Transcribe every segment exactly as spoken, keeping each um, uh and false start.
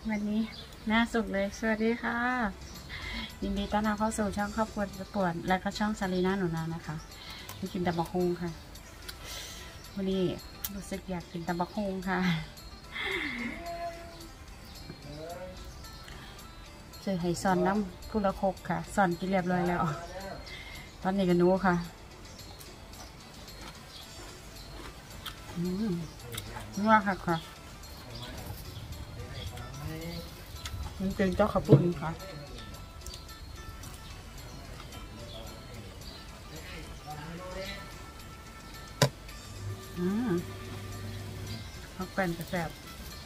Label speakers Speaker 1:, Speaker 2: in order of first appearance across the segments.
Speaker 1: วันนี้น่าสุดเลยสวัสดีค่ะยินดีต้อนรับเข้าสู่ช่องครอบครัวปวดและก็ช่องซาลีน่าหนูนานะคะมากินตำบักฮุงค่ะวันนี้รู้สึกอยากกินตำบักฮุงค่ะเจอไห่ซอนน้ำกุละคกค่ะซอนกินเรียบร้อยแล้วตอนนี้กันนู้ค่ะอืมนัวค่ะค่ะมันเป็นเจ้าขับปุ่นค่ะอืมพักเป็นกระแสบ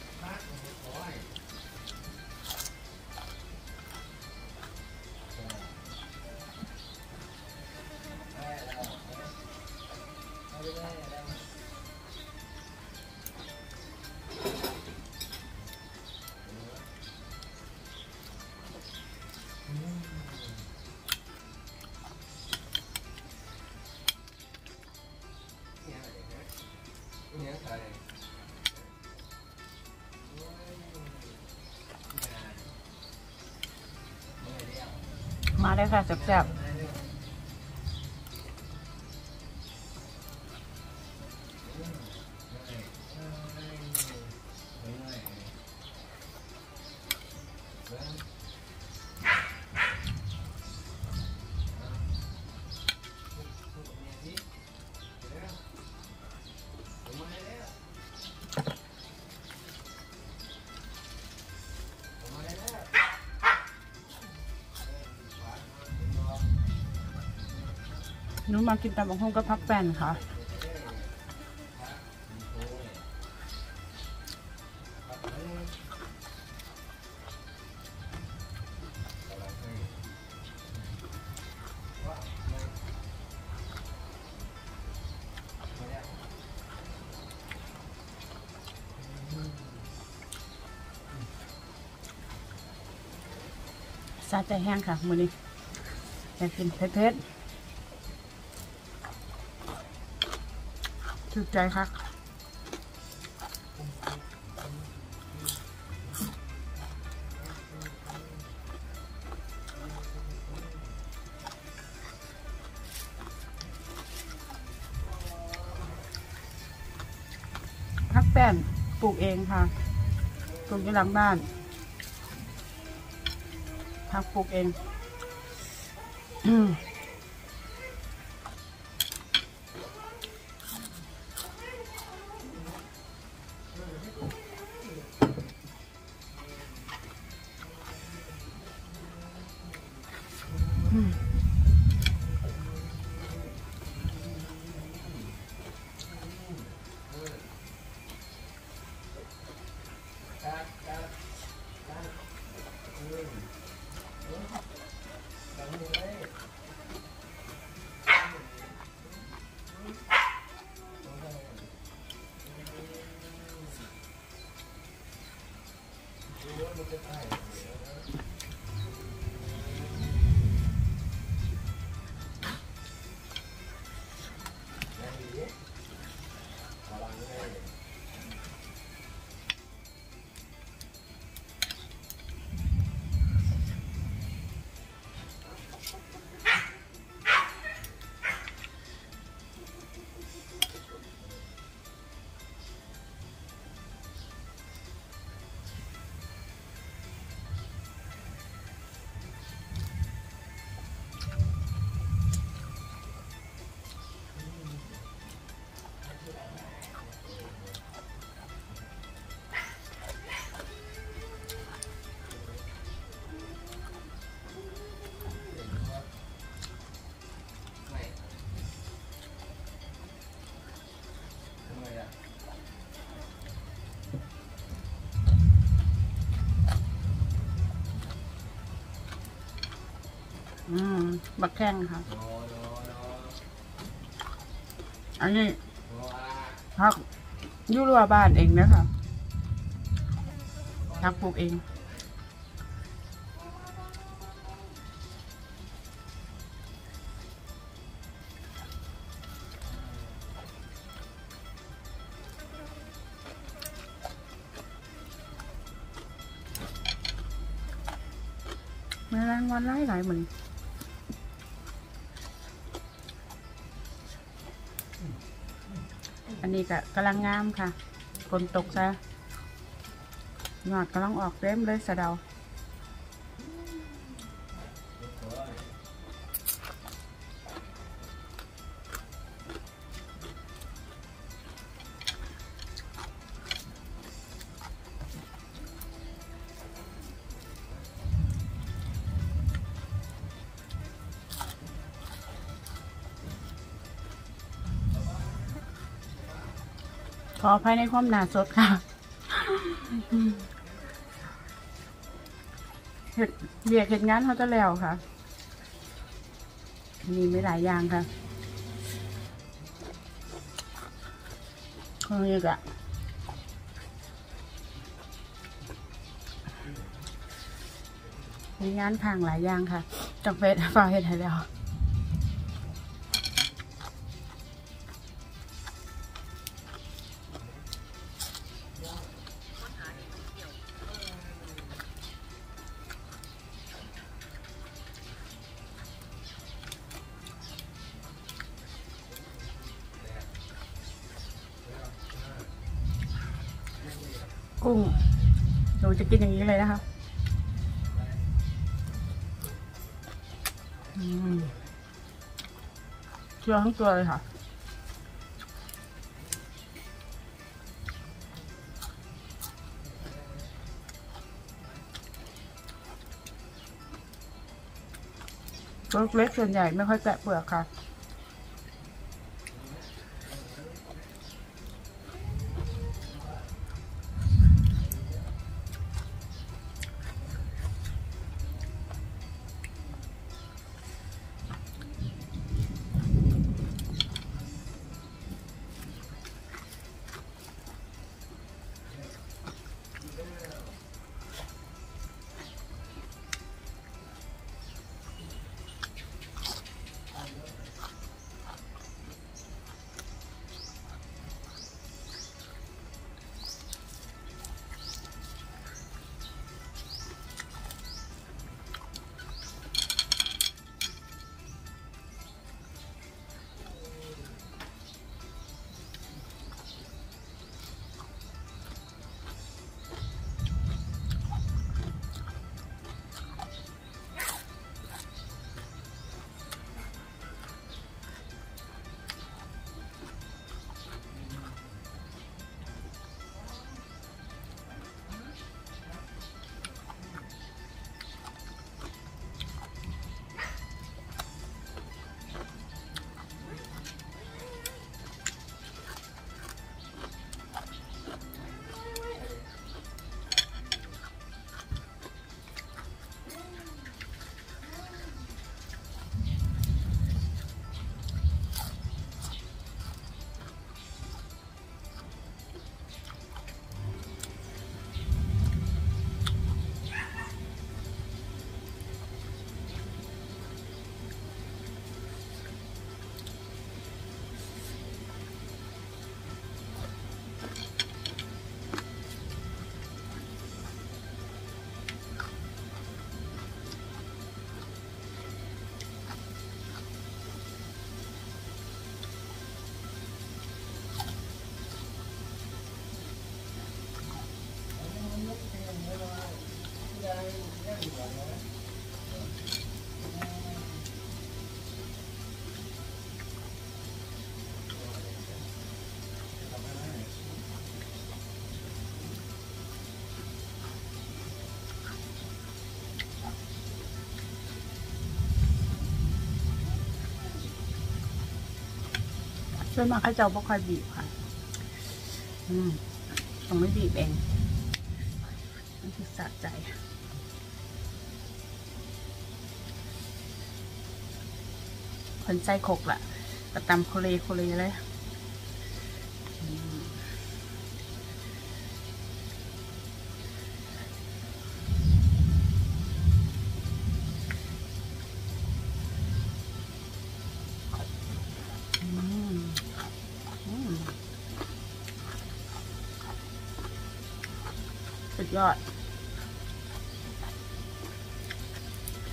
Speaker 1: มาได้ค่ะแซ่บหนูมากินตำบักหุ่งกับพักแป้นค่ะซาใจแห้งค่ะมื้อนี้อยากกินเผ็ดๆถูกใจค่ะพักแป้นปลูกเองค่ะปลูกที่หลังบ้านพักปลูกเองอืมอืมบักแข้งค่ะอันนี้พักยุ่รัวบ้านเองนะคะพักปลูกเองแมลงวันไล่หลายเหมือนอันนี้ก็กำลังงามค่ะฝนตกซะหยอดกำลังออกเต็มเลยสะเดาขออภัยในความหนาสดค่ะเห็ดเบียกเห็ดงานเขาจะแล้วค่ะมีไม่หลายอย่างค่ะคนนี้ก็มีงานทางหลายอย่างค่ะจังเฟสฟ้าเห็ดให้แล้วกุ้งหนูจะกินอย่างนี้เลยนะคะเชื่อทั้งตัวเลยค่ะตัวเล็กส่วนใหญ่ไม่ค่อยแกะเปลือกค่ะส่วนมากเขาเจ้าบ่ค่อยบีบค่ะอืมต้องไม่บีบเองมันคือสะใจคนใจขกละกระตำโคเลโคเลเลยสุดยอด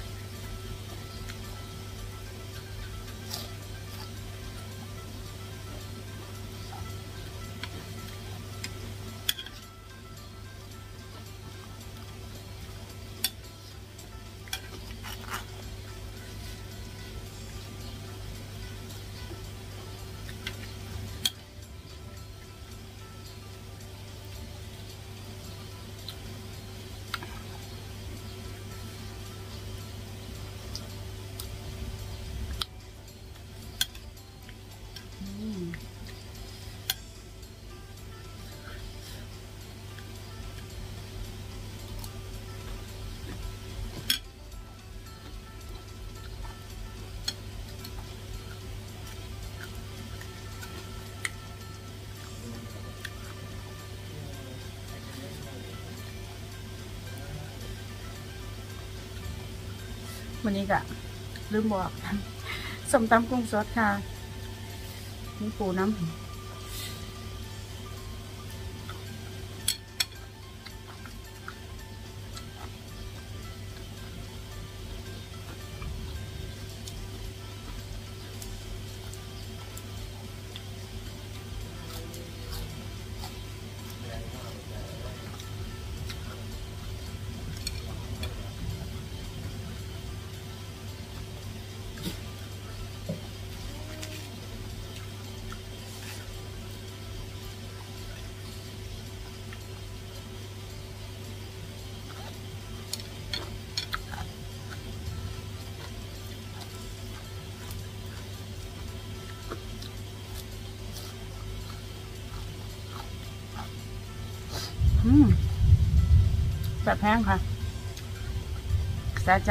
Speaker 1: วันนี้ก็ลืมบอกสมตำกุ้งสดค่ะนี่ปูน้ำอืมแบบแห้งค่ะสะใจ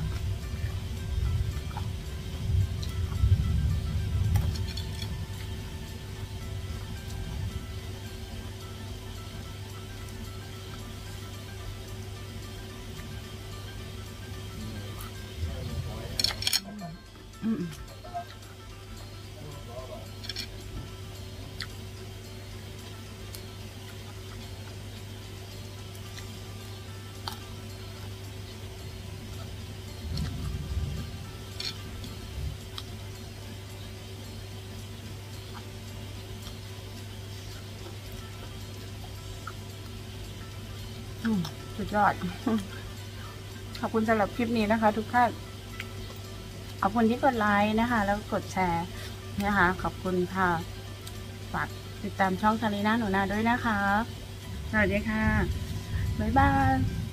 Speaker 1: อืมสุดยอดขอบคุณสำหรับคลิปนี้นะคะทุกท่านขอบคุณที่กดไลค์นะคะแล้วกดแชร์นะคะขอบคุณค่ะฝากติดตามช่องซาลีน่าหนูนาด้วยนะคะสวัสดีค่ะบ๊ายบาย